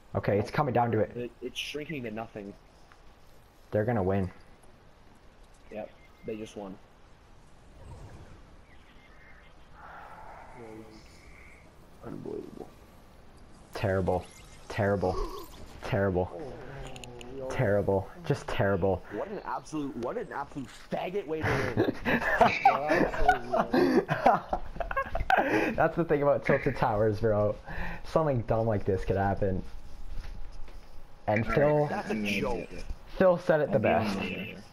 Okay, it's coming down to it. It's shrinking to nothing. They're gonna win. Yep, they just won. Unbelievable. Terrible. Terrible. Terrible. Terrible. Just terrible. What an absolute faggot way to win. That's the thing about tilted towers, bro. Something dumb like this could happen. And Phil... That's a joke. Phil said it the best.